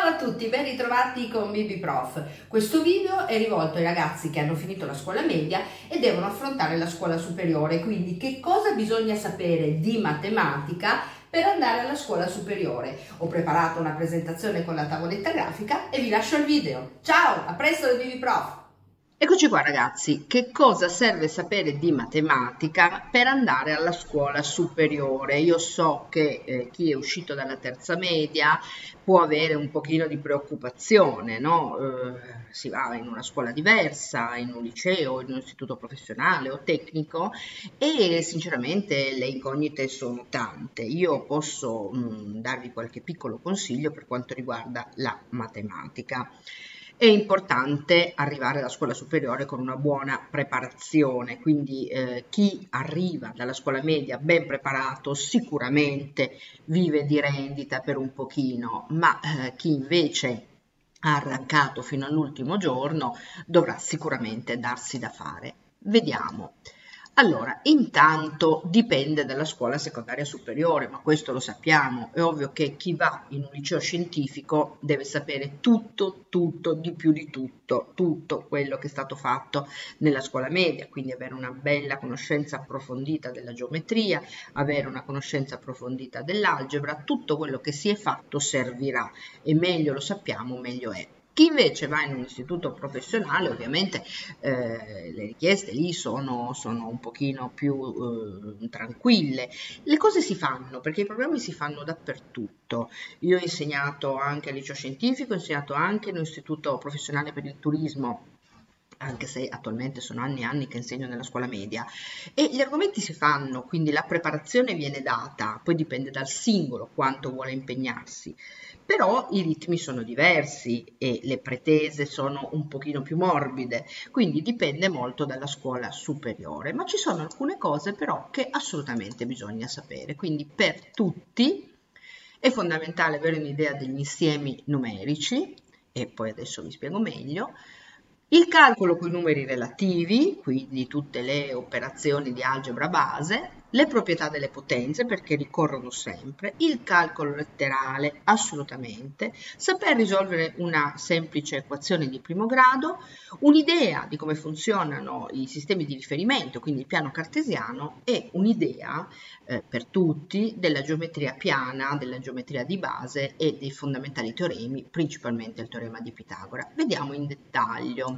Ciao a tutti, ben ritrovati con Bibi Prof. Questo video è rivolto ai ragazzi che hanno finito la scuola media e devono affrontare la scuola superiore, quindi che cosa bisogna sapere di matematica per andare alla scuola superiore. Ho preparato una presentazione con la tavoletta grafica e vi lascio il video. Ciao, a presto da Bibi Prof. Eccoci qua ragazzi, che cosa serve sapere di matematica per andare alla scuola superiore? Io so che chi è uscito dalla terza media può avere un pochino di preoccupazione, no? Si va in una scuola diversa, in un liceo, in un istituto professionale o tecnico e sinceramente le incognite sono tante. Io posso darvi qualche piccolo consiglio per quanto riguarda la matematica. È importante arrivare alla scuola superiore con una buona preparazione, quindi chi arriva dalla scuola media ben preparato sicuramente vive di rendita per un pochino, ma chi invece ha arrancato fino all'ultimo giorno dovrà sicuramente darsi da fare. Vediamo. Allora, intanto dipende dalla scuola secondaria superiore, ma questo lo sappiamo. È ovvio che chi va in un liceo scientifico deve sapere tutto, di più di tutto quello che è stato fatto nella scuola media, quindi avere una bella conoscenza approfondita della geometria, avere una conoscenza approfondita dell'algebra, tutto quello che si è fatto servirà e meglio lo sappiamo, meglio è. Chi invece va in un istituto professionale, ovviamente le richieste lì sono un pochino più tranquille. Le cose si fanno perché i programmi si fanno dappertutto. Io ho insegnato anche al liceo scientifico, ho insegnato anche in un istituto professionale per il turismo, anche se attualmente sono anni e anni che insegno nella scuola media, e gli argomenti si fanno, quindi la preparazione viene data, poi dipende dal singolo quanto vuole impegnarsi, però i ritmi sono diversi e le pretese sono un pochino più morbide, quindi dipende molto dalla scuola superiore, ma ci sono alcune cose però che assolutamente bisogna sapere, quindi per tutti è fondamentale avere un'idea degli insiemi numerici, e poi adesso vi spiego meglio. Il calcolo con i numeri relativi, quindi tutte le operazioni di algebra base, le proprietà delle potenze perché ricorrono sempre, il calcolo letterale assolutamente, saper risolvere una semplice equazione di primo grado, un'idea di come funzionano i sistemi di riferimento, quindi il piano cartesiano e un'idea per tutti della geometria piana, della geometria di base e dei fondamentali teoremi, principalmente il teorema di Pitagora. Vediamo in dettaglio.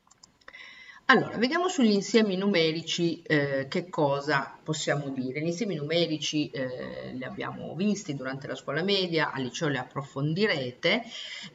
Allora, vediamo sugli insiemi numerici che cosa possiamo dire. Gli insiemi numerici li abbiamo visti durante la scuola media, al liceo li approfondirete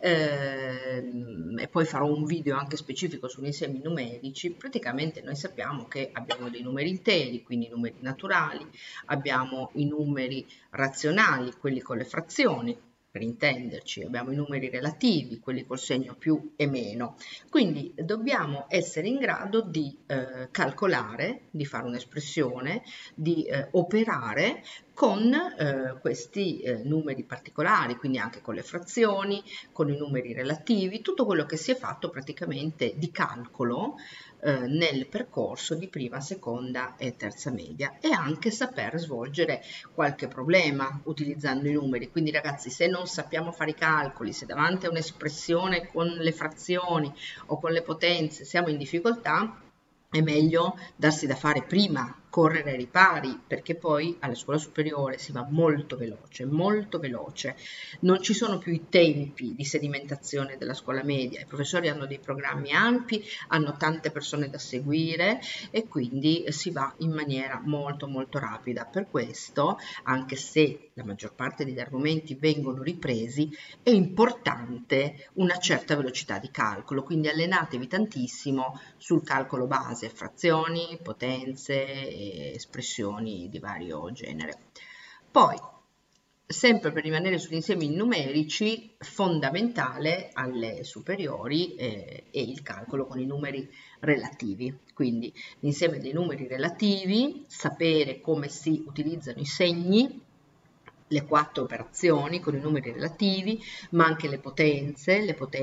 e poi farò un video anche specifico sugli insiemi numerici. Praticamente noi sappiamo che abbiamo dei numeri interi, quindi numeri naturali, abbiamo i numeri razionali, quelli con le frazioni, per intenderci, abbiamo i numeri relativi, quelli col segno più e meno. Quindi dobbiamo essere in grado di calcolare, di fare un'espressione, di operare con questi numeri particolari, quindi anche con le frazioni, con i numeri relativi, tutto quello che si è fatto praticamente di calcolo nel percorso di prima, seconda e terza media, e anche saper svolgere qualche problema utilizzando i numeri. Quindi ragazzi, se non sappiamo fare i calcoli, se davanti a un'espressione con le frazioni o con le potenze siamo in difficoltà, è meglio darsi da fare prima, correre ai ripari, perché poi alla scuola superiore si va molto veloce, molto veloce. Non ci sono più i tempi di sedimentazione della scuola media, i professori hanno dei programmi ampi, hanno tante persone da seguire e quindi si va in maniera molto rapida. Per questo, anche se la maggior parte degli argomenti vengono ripresi, è importante una certa velocità di calcolo, quindi allenatevi tantissimo sul calcolo base, frazioni, potenze, espressioni di vario genere. Poi, sempre per rimanere sugli insiemi numerici, fondamentale alle superiori è il calcolo con i numeri relativi, quindi l'insieme dei numeri relativi, sapere come si utilizzano i segni, le 4 operazioni con i numeri relativi, ma anche le potenze,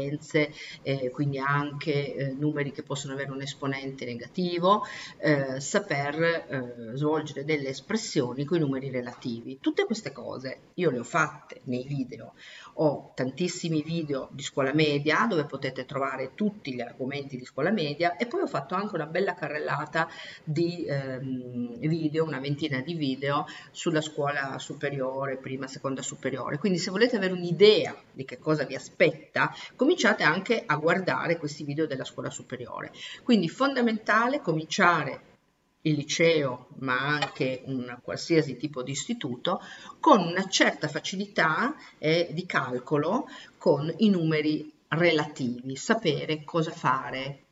quindi anche numeri che possono avere un esponente negativo, saper svolgere delle espressioni con i numeri relativi. Tutte queste cose io le ho fatte nei video. Ho tantissimi video di scuola media dove potete trovare tutti gli argomenti di scuola media, e poi ho fatto anche una bella carrellata di video, una ventina di video sulla scuola superiore, prima, seconda superiore. Quindi se volete avere un'idea di che cosa vi aspetta, cominciate anche a guardare questi video della scuola superiore. Quindi fondamentale cominciare il liceo, ma anche un qualsiasi tipo di istituto, con una certa facilità di calcolo con i numeri relativi, sapere cosa fare.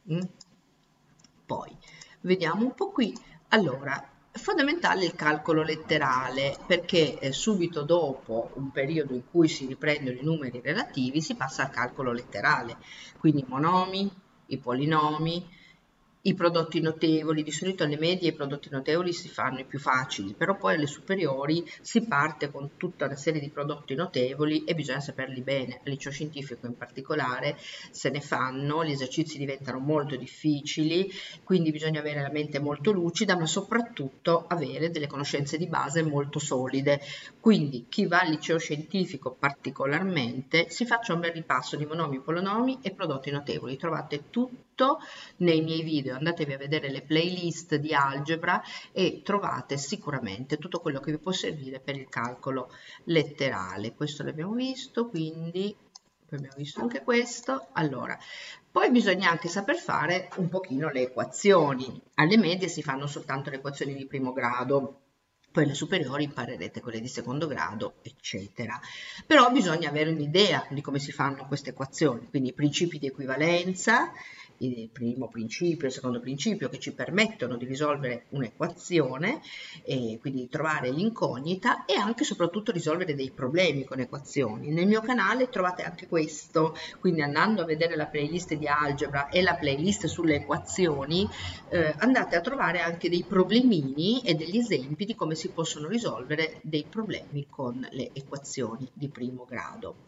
Poi vediamo un po' qui. Allora, è fondamentale il calcolo letterale, perché subito dopo un periodo in cui si riprendono i numeri relativi si passa al calcolo letterale, quindi i monomi, i polinomi, i prodotti notevoli. Di solito alle medie i prodotti notevoli si fanno i più facili, però poi alle superiori si parte con tutta una serie di prodotti notevoli e bisogna saperli bene. Al liceo scientifico in particolare se ne fanno, gli esercizi diventano molto difficili, quindi bisogna avere la mente molto lucida, ma soprattutto avere delle conoscenze di base molto solide. Quindi chi va al liceo scientifico particolarmente si faccia un bel ripasso di monomi, polinomi e prodotti notevoli. Trovate tutto nei miei video, andatevi a vedere le playlist di algebra e trovate sicuramente tutto quello che vi può servire per il calcolo letterale. Questo l'abbiamo visto, quindi abbiamo visto anche questo. Allora, poi bisogna anche saper fare un pochino le equazioni. Alle medie si fanno soltanto le equazioni di primo grado, poi alle superiori imparerete quelle di secondo grado, eccetera. Però bisogna avere un'idea di come si fanno queste equazioni, quindi i principi di equivalenza, il primo principio e il secondo principio, che ci permettono di risolvere un'equazione e quindi trovare l'incognita, e anche e soprattutto risolvere dei problemi con equazioni. Nel mio canale trovate anche questo, quindi andando a vedere la playlist di algebra e la playlist sulle equazioni andate a trovare anche dei problemini e degli esempi di come si possono risolvere dei problemi con le equazioni di primo grado.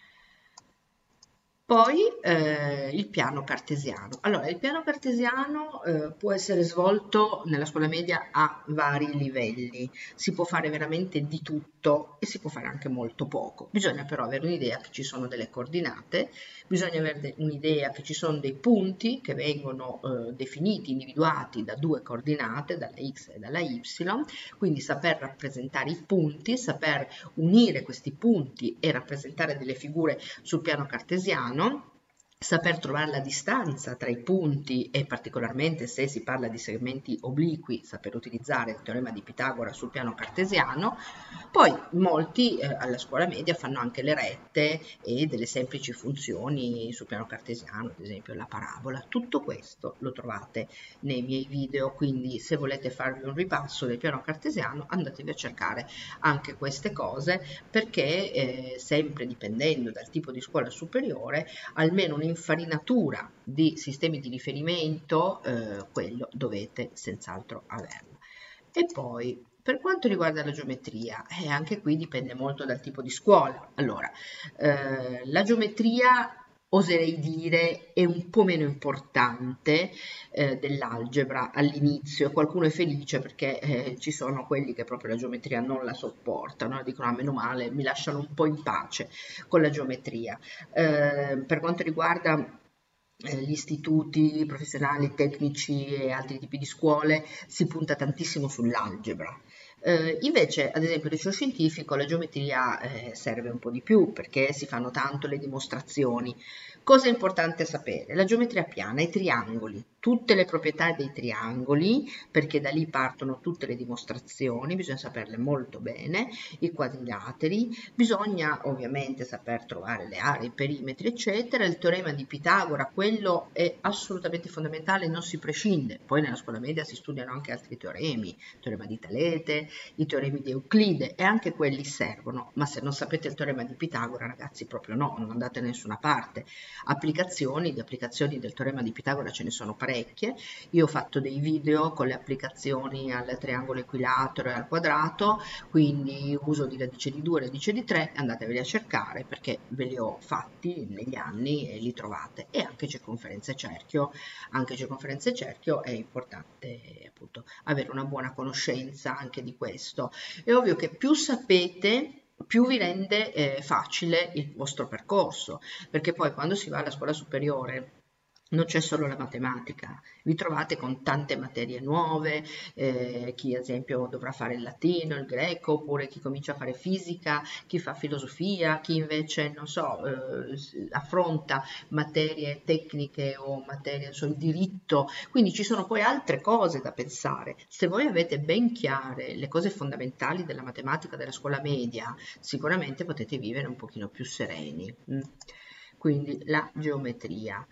Poi il piano cartesiano. Allora, il piano cartesiano può essere svolto nella scuola media a vari livelli. Si può fare veramente di tutto e si può fare anche molto poco. Bisogna però avere un'idea che ci sono delle coordinate, bisogna avere un'idea che ci sono dei punti che vengono definiti, individuati da due coordinate, dalla x e dalla y, quindi saper rappresentare i punti, saper unire questi punti e rappresentare delle figure sul piano cartesiano, saper trovare la distanza tra i punti e particolarmente se si parla di segmenti obliqui, saper utilizzare il teorema di Pitagora sul piano cartesiano. Poi molti alla scuola media fanno anche le rette e delle semplici funzioni sul piano cartesiano, ad esempio la parabola. Tutto questo lo trovate nei miei video, quindi se volete farvi un ripasso del piano cartesiano andatevi a cercare anche queste cose, perché sempre dipendendo dal tipo di scuola superiore, almeno un'infarinatura di sistemi di riferimento, quello dovete senz'altro averlo. E poi per quanto riguarda la geometria, anche qui dipende molto dal tipo di scuola. Allora, la geometria oserei dire è un po' meno importante dell'algebra all'inizio. Qualcuno è felice perché ci sono quelli che proprio la geometria non la sopportano, dicono ah, meno male, mi lasciano un po' in pace con la geometria. Per quanto riguarda gli istituti professionali, tecnici e altri tipi di scuole, si punta tantissimo sull'algebra. Invece, ad esempio, al liceo scientifico la geometria serve un po' di più perché si fanno tanto le dimostrazioni. Cosa è importante sapere? La geometria piana, i triangoli, tutte le proprietà dei triangoli, perché da lì partono tutte le dimostrazioni, bisogna saperle molto bene, i quadrilateri, bisogna ovviamente saper trovare le aree, i perimetri, eccetera. Il teorema di Pitagora, quello è assolutamente fondamentale, non si prescinde. Poi nella scuola media si studiano anche altri teoremi, il teorema di Talete, i teoremi di Euclide, e anche quelli servono, ma se non sapete il teorema di Pitagora, ragazzi, proprio no, non andate da nessuna parte. Applicazioni del teorema di Pitagora ce ne sono parecchie, parecchie. Io ho fatto dei video con le applicazioni al triangolo equilatero e al quadrato, quindi uso di radice di 2, radice di 3, andateveli a cercare perché ve li ho fatti negli anni e li trovate. E anche circonferenza e cerchio, anche circonferenza e cerchio è importante appunto avere una buona conoscenza anche di questo. È ovvio che più sapete, più vi rende facile il vostro percorso, perché poi quando si va alla scuola superiore non c'è solo la matematica, vi trovate con tante materie nuove, chi ad esempio dovrà fare il latino, il greco, oppure chi comincia a fare fisica, chi fa filosofia, chi invece, non so, affronta materie tecniche o materie, non so, il diritto, quindi ci sono poi altre cose da pensare. Se voi avete ben chiare le cose fondamentali della matematica della scuola media, sicuramente potete vivere un pochino più sereni. Quindi la geometria.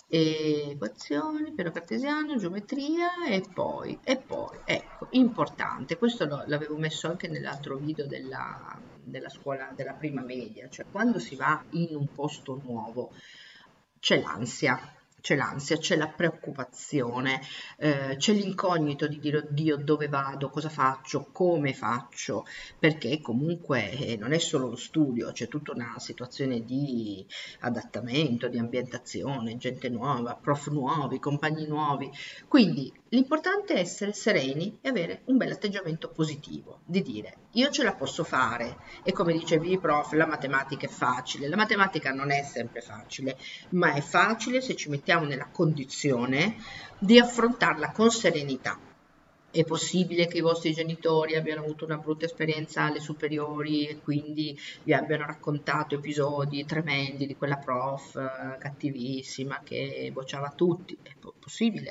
Equazioni, piano cartesiano, geometria e poi, ecco, importante, questo l'avevo messo anche nell'altro video della scuola della prima media, cioè quando si va in un posto nuovo c'è l'ansia, c'è la preoccupazione, c'è l'incognito di dire oddio dove vado, cosa faccio, come faccio, perché comunque non è solo lo studio, c'è tutta una situazione di adattamento, di ambientazione, gente nuova, prof nuovi, compagni nuovi, quindi l'importante è essere sereni e avere un bel atteggiamento positivo, di dire io ce la posso fare e come dicevi prof, la matematica è facile, la matematica non è sempre facile, ma è facile se ci mettiamo nella condizione di affrontarla con serenità. È possibile che i vostri genitori abbiano avuto una brutta esperienza alle superiori e quindi vi abbiano raccontato episodi tremendi di quella prof cattivissima che bocciava tutti. È possibile.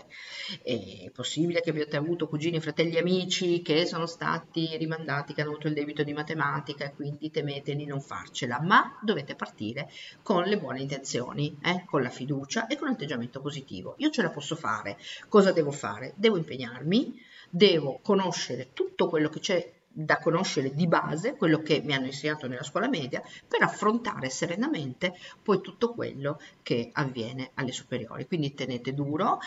È possibile che abbiate avuto cugini, fratelli, amici che sono stati rimandati, che hanno avuto il debito di matematica e quindi temete di non farcela, ma dovete partire con le buone intenzioni, con la fiducia e con un atteggiamento positivo. Io ce la posso fare. Cosa devo fare? Devo impegnarmi, devo conoscere tutto quello che c'è da conoscere di base, quello che mi hanno insegnato nella scuola media, per affrontare serenamente poi tutto quello che avviene alle superiori. Quindi tenete duro,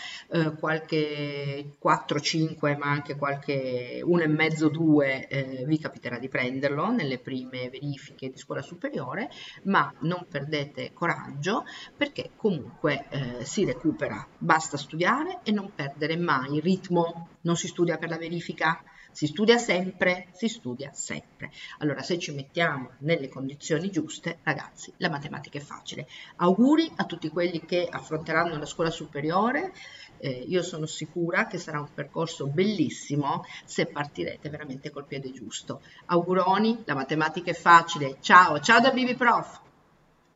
qualche 4-5, ma anche qualche 1,5, 2 vi capiterà di prenderlo nelle prime verifiche di scuola superiore, ma non perdete coraggio perché comunque si recupera, basta studiare e non perdere mai il ritmo, non si studia per la verifica, si studia sempre, si studia sempre. Allora, se ci mettiamo nelle condizioni giuste, ragazzi, la matematica è facile. Auguri a tutti quelli che affronteranno la scuola superiore. Io sono sicura che sarà un percorso bellissimo se partirete veramente col piede giusto. Auguroni, la matematica è facile. Ciao, ciao da Bibi Prof!